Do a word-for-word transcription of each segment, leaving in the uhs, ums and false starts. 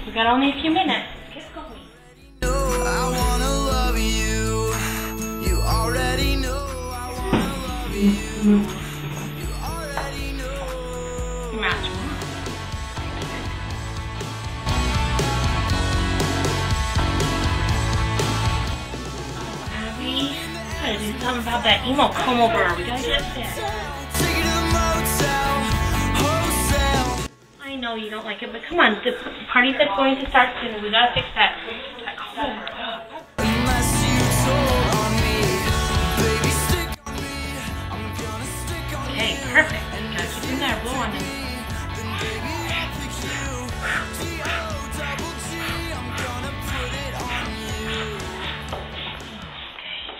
We got only a few minutes. Let's get going. I wanna love you. You already know I wanna love you. You already know. Match. Abby, we gotta do something about that emo comb over. We gotta get that. Take it to the motel, hotel. I know you don't like it, but come on, the party's that's going to start soon. We gotta fix that, that comb over. Unless you told on me, baby, stick on me. I'm gonna stick on me. Okay, perfect. Gotta keep in there, blow on it. Then baby, I'll pick you. T O double G, I'm gonna put it on you. Okay.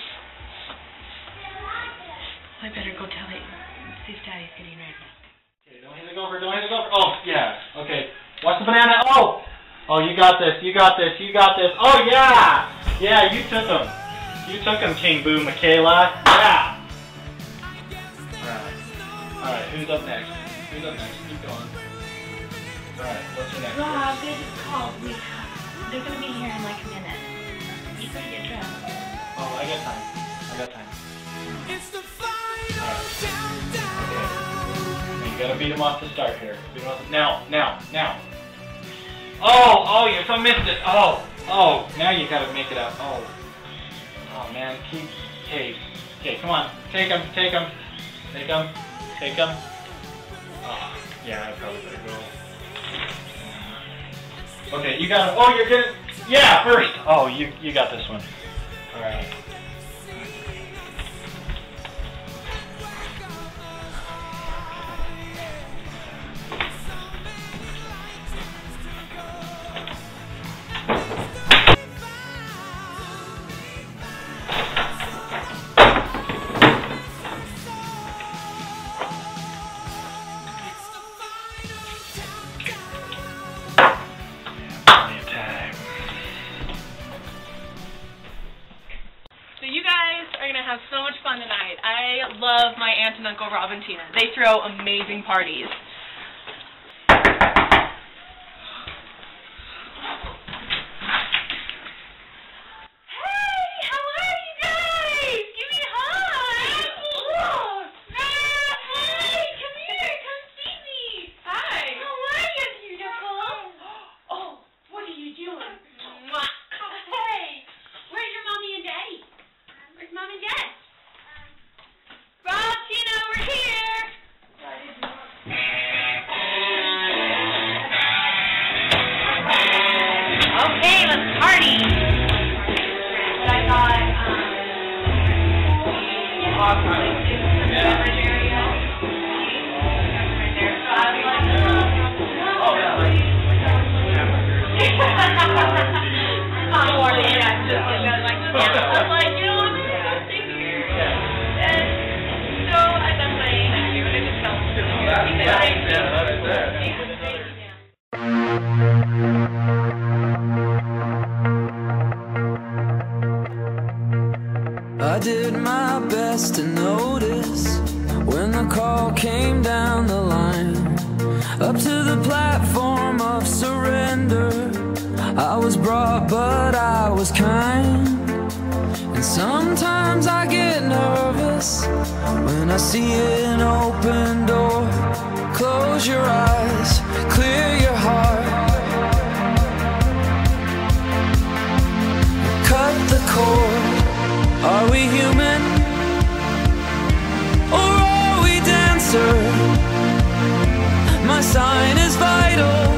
I better go tell it. See if Daddy's getting ready. Okay, don't hit it over, don't hit it over. Oh, yeah. Okay. Watch the banana. Oh! Oh, you got this, you got this, you got this. Oh, yeah! Yeah, you took him. You took him, King Boo, Michaela. Yeah! Alright. Alright, who's up next? Who's up next? Keep going. Alright, what's your next? Rob, they just called. We, they're gonna be here in like a minute. You better get dressed. Oh, I got time. I got time. It's the final Alright. countdown. Okay. You gotta beat him off to start here. Beat him off to, now, now, now. Oh, oh, you so missed it. Oh, oh, now you gotta make it out. Oh, oh man, keep, okay, okay, come on, take him, take him, take him, take him. Oh, yeah, I probably better go. Okay, you got him. Oh, you're good. Yeah, first. Oh, you, you got this one. All right. Have so much fun tonight. I love my aunt and uncle Rob and Tina. They throw amazing parties. Hey, how are you guys? Give me a hug. Oh, hey, come here, come see me. Hi. How are you, beautiful? Oh, what are you doing? Hey, where's your mommy and daddy? Where's Mom and Dad? Rob, Tina, we're here! Okay, let's party! But I got, um... awesome. Yeah. Right there. So I was like, oh, really? Oh, yeah, just like, yeah. I was like, you know what? I did my best to notice when the call came down the line, up to the platform of surrender. I was brought, but I was kind. And sometimes I get nervous when I see an open door. Close your eyes, clear your heart, cut the cord. Are we human, or are we dancer? My sign is vital,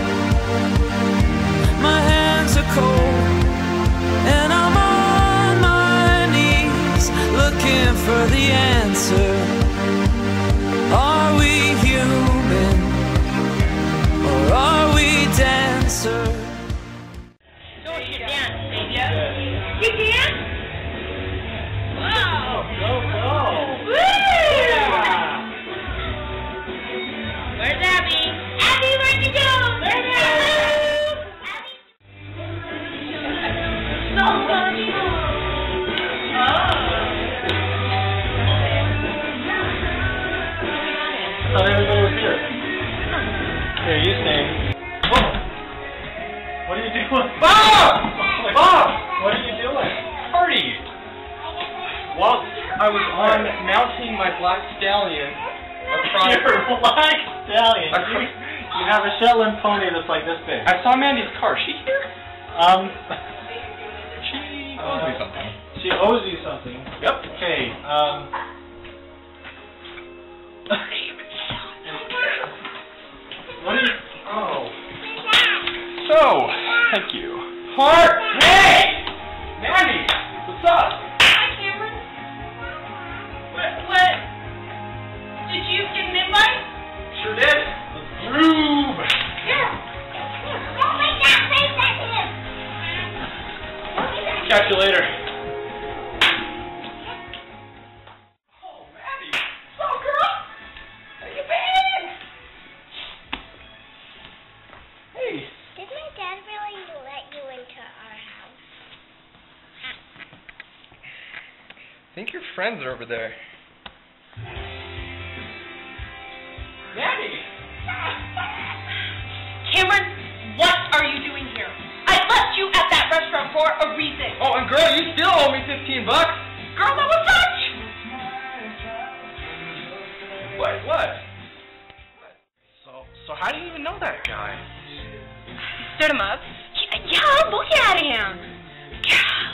my hands are cold, and I'm on my knees looking for the answer. Are we human, or are we dancer? Go with your dance, baby. You dance? Wow! Go, go! Woo! Yeah. Where's Abby? Abby, where'd you go? Where's Abby? Abby? So much fun! Oh! I thought everybody was here. Here, you stay. Whoa! What are you riding my black stallion across... Your black stallion. You, you have a Shetland pony that's like this big. I saw Mandy's car. Is she here? Um, She uh, owes me something. She owes you something. Yep. Okay, um... what are you... Oh. So, thank you. Heart! Hey! Mandy! What's up? Hi, Cameron. What? What? Did you get an invite? Sure did. Let's groove! Catch you later. Oh, Maddie. What's up, girl? How you been? Hey. Did my dad really let you into our house? I think your friends are over there. Mandy! Cameron, what are you doing here? I left you at that restaurant for a reason. Oh, and girl, you still owe me fifteen bucks. Girl, that was such. What? What? So, so how do you even know that guy? Stood him up. Yeah, yeah, look at him. Yeah.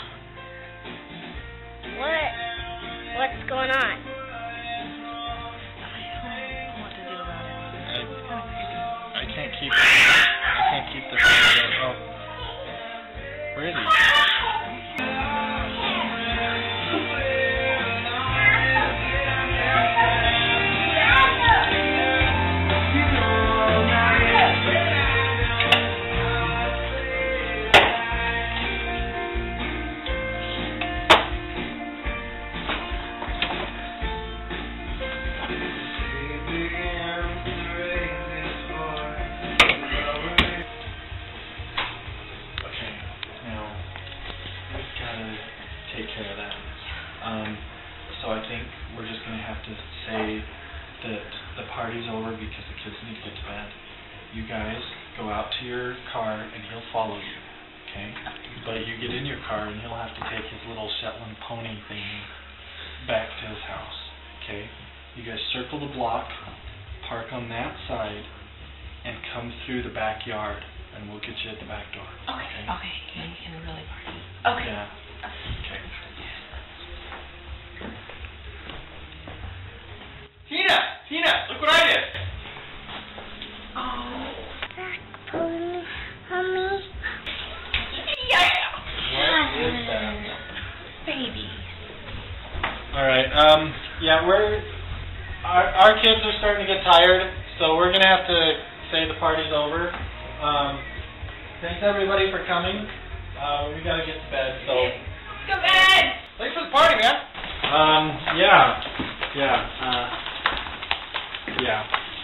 What? What's going on? I, I can't keep. I can't keep this. Oh, where is he? Take care of that. Um, so I think we're just going to have to say that the party's over because the kids need to get to bed. You guys go out to your car and he'll follow you, okay? But you get in your car and he'll have to take his little Shetland pony thing back to his house, okay? You guys circle the block, park on that side, and come through the backyard, and we'll get you at the back door. Okay. Okay. Okay. Can, can we really party? Okay. Yeah. Okay. Tina! Tina! Look what I did! Oh. Pony, mommy. Yeah. What is that? Baby. Alright, um, yeah, we're, our, our kids are starting to get tired, so we're going to have to say the party's over. Um, thanks everybody for coming. Uh, we got to get to bed, so. Go bed. Thanks for the party, man. Um, yeah, yeah, uh, yeah.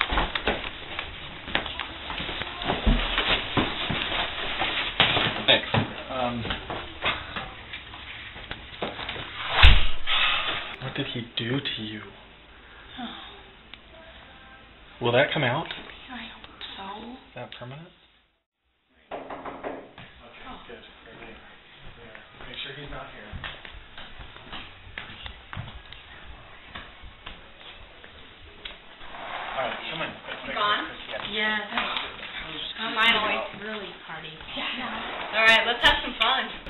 Thanks. Um, what did he do to you? Will that come out? I hope so. Is that permanent? Okay, good. Great. There. Make sure he's not here. Alright, come on. Gone? Yes. Oh, Finally, really party. Yeah. All right, let's have some fun.